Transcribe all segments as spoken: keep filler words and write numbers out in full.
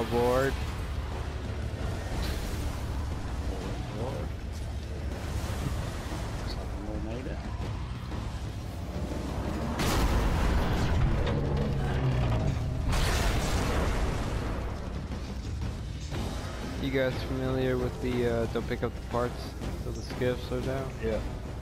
aboard. All aboard. Looks like we all made it. You guys familiar with the uh, don't pick up the parts so the skiffs are down? Yeah.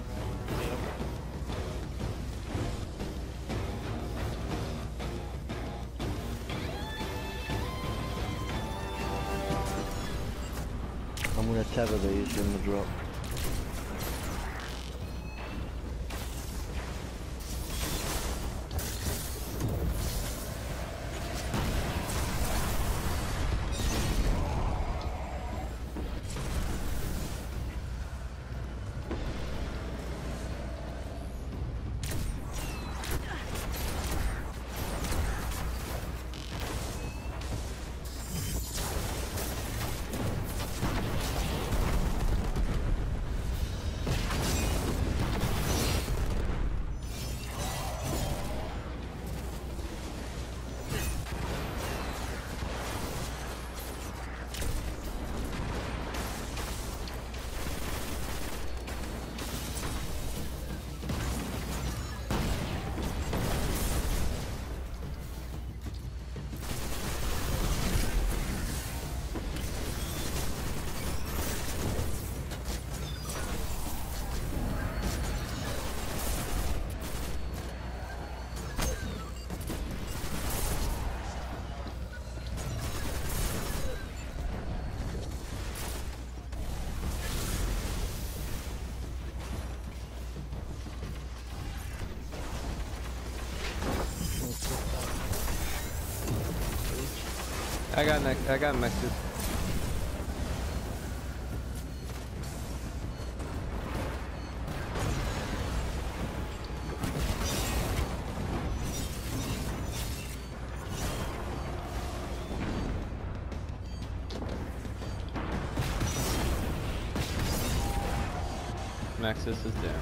I'm gonna tether these in the drop. I got next. I got Nexus. Nexus is down.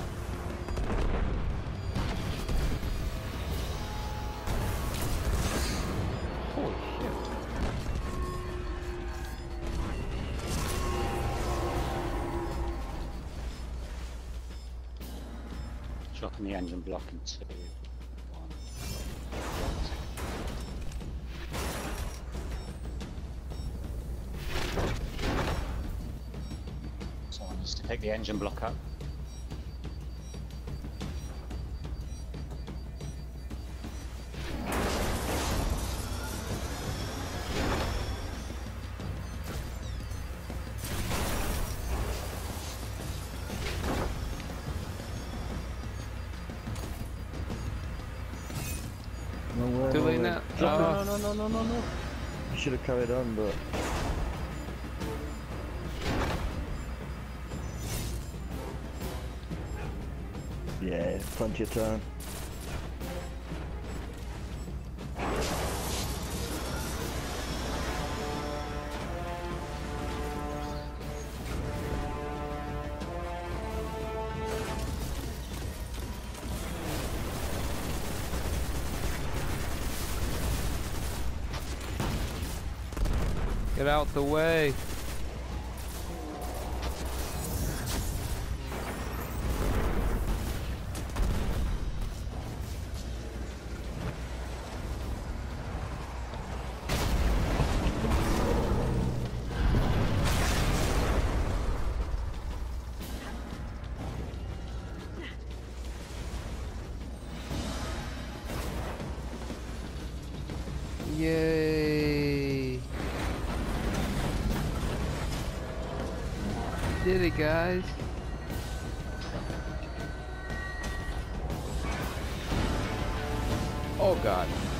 Holy shit. Dropping the engine block in two. One. Someone needs to pick the engine block up. No way, Too no late way. now. No, Oh. no, no, no, no, no, no. I should have carried on, but... Yeah, plenty of time. Get out the way. Yay. Did it, guys. Oh god.